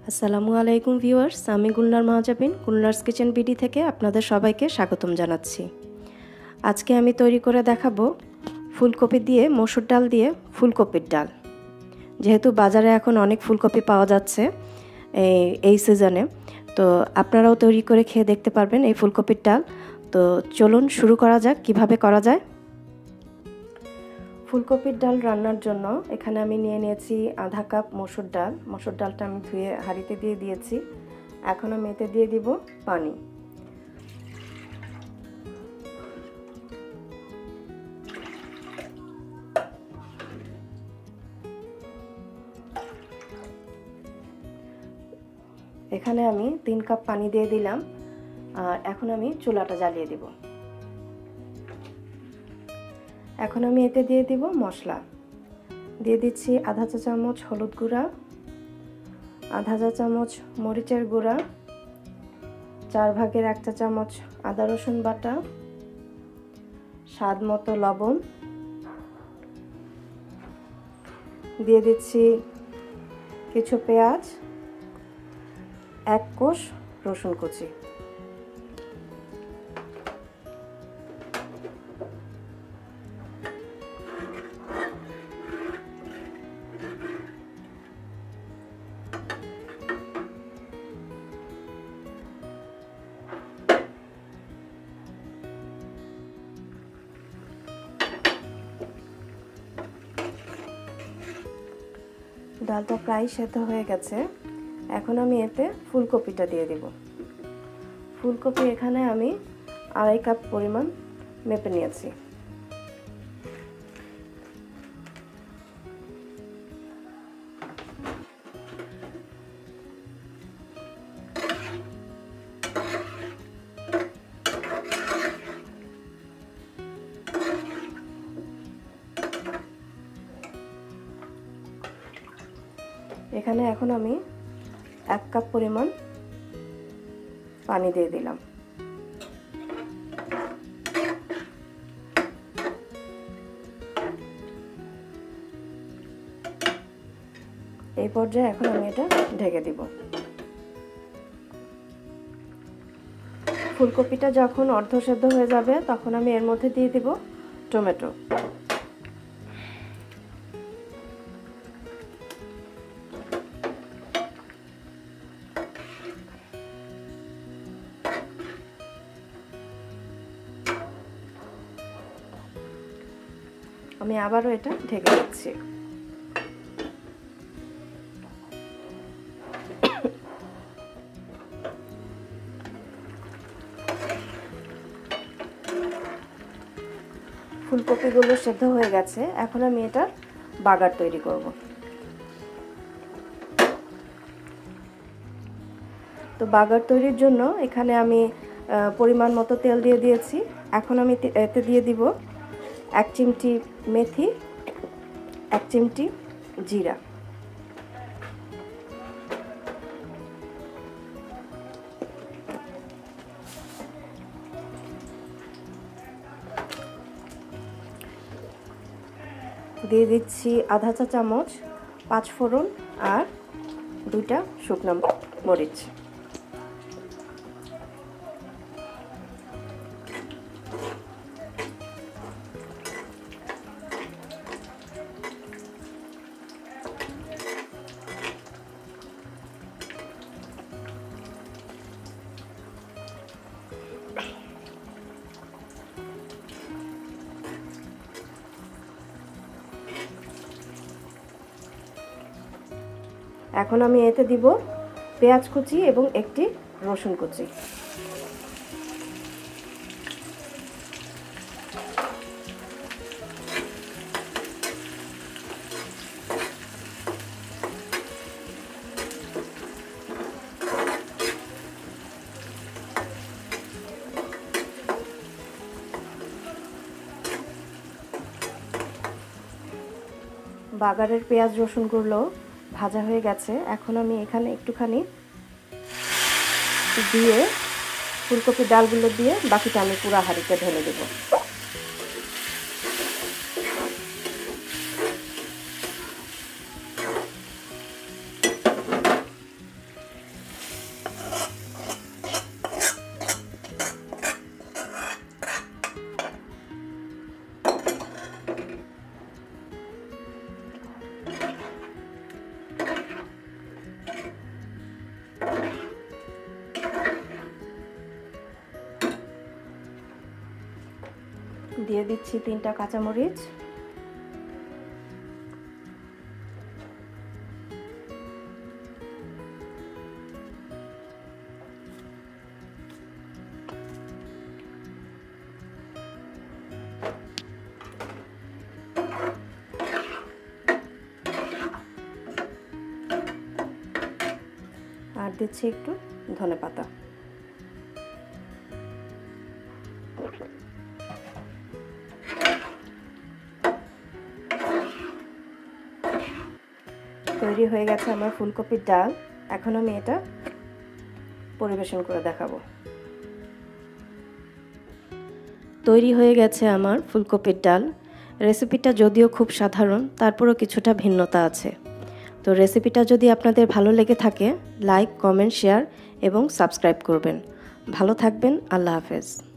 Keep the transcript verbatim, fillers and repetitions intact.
আসসালামু আলাইকুম ভিউয়ার্স, আমি গুলনার মাহজাবিন গুলনার্স কিচেন বিডি থেকে আপনাদের সবাইকে স্বাগতম জানাচ্ছি। আজকে আমি তৈরি করে দেখাবো ফুলকপি দিয়ে মসুর ডাল দিয়ে ফুলকপির ডাল। যেহেতু বাজারে এখন অনেক ফুলকপি পাওয়া যাচ্ছে এই এই সিজনে, তো আপনারাও তৈরি করে খেয়ে দেখতে পারবেন এই ফুলকপির ডাল। তো চলুন শুরু করা যাক কিভাবে করা যায়। ফুলকপির ডাল রান্নার জন্য এখানে আমি নিয়ে নিয়েছি আধা কাপ মসুর ডাল। মসুর ডালটা আমি ধুয়ে হাঁড়িতে দিয়ে দিয়েছি। এখন আমি এতে দিয়ে দিব পানি। এখানে আমি তিন কাপ পানি দিয়ে দিলাম। আর এখন আমি চুলাটা জ্বালিয়ে দিব। এখন আমি এতে দিয়ে দিব মশলা। দিয়ে দিচ্ছি আধা চা চামচ হলুদ গুঁড়া, আধা চা চামচ মরিচের গুঁড়া, চার ভাগের এক চা চামচ আদা রসুন বাটা, স্বাদ মতো লবণ, দিয়ে দিচ্ছি কিছু পেঁয়াজ, এক কোষ রসুন কুচি। ডালটা প্রায় সেদ্ধ হয়ে গেছে। এখন আমি এতে ফুলকপিটা দিয়ে দেব। ফুলকপি এখানে আমি আড়াই কাপ পরিমাণ মেপে নিয়েছি। এখানে এখন আমি এক কাপ পরিমাণ পানি দিয়ে দিলাম। এই পর্যায়ে এখন আমি এটা ঢেকে দিব। ফুলকপিটা যখন অর্ধ সেদ্ধ হয়ে যাবে তখন আমি এর মধ্যে দিয়ে দিব টমেটো। আমি আবারও এটা ঢেকে দিচ্ছি। ফুলকপিগুলো সেদ্ধ হয়ে গেছে। এখন আমি এটার বাগার তৈরি করব। তো বাগার তৈরির জন্য এখানে আমি পরিমাণ মতো তেল দিয়ে দিয়েছি। এখন আমি এতে দিয়ে দিব এক চিমটি মেথি, এক চিমটি জিরা, দিয়ে দিচ্ছি আধা চা চামচ পাঁচ ফোড়ন আর দুইটা শুকনো মরিচ। এখন আমি এতে দিব পেঁয়াজ কুচি এবং একটি রসুন কুচি। বাগারের পেঁয়াজ রসুনগুলো ভাজা হয়ে গেছে। এখন আমি এখানে একটুখানি দিয়ে ফুলকপির ডালগুলো দিয়ে বাকিটা আমি পুরা হাঁড়িতে ঢেলে দেব। দিয়ে দিচ্ছি তিনটা কাঁচামরিচ, আর দিচ্ছি একটু ধনেপাতা। তৈরি হয়ে গেছে আমার ফুলকপির ডাল। এখন আমি এটা পরিবেশন করে দেখাবো। তৈরি হয়ে গেছে আমার ফুলকপির ডাল। রেসিপিটা যদিও খুব সাধারণ, তারপরও কিছুটা ভিন্নতা আছে। তো রেসিপিটা যদি আপনাদের ভালো লেগে থাকে, লাইক, কমেন্ট, শেয়ার এবং সাবস্ক্রাইব করবেন। ভালো থাকবেন। আল্লাহ হাফেজ।